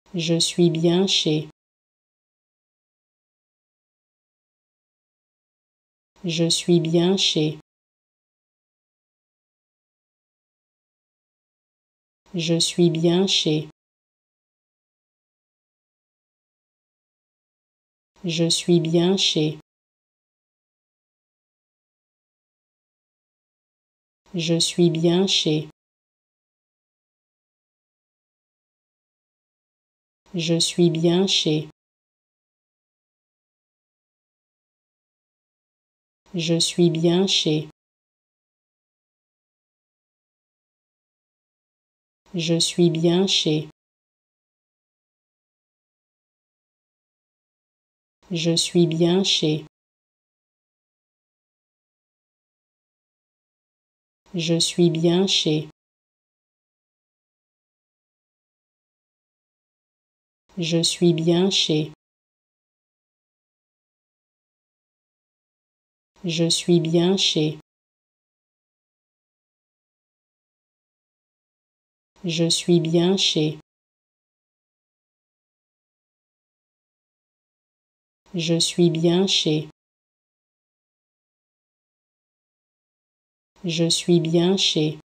Je suis bien chez. Je suis bien chez. Je suis bien chez. Je suis bien chez. Je suis bien chez. Je suis bien chez. Je suis bien chez. Je suis bien chez. Je suis bien chez. Je suis bien chez. Je suis bien chez. Je suis bien chez. Je suis bien chez. Je suis bien chez. Je suis bien chez.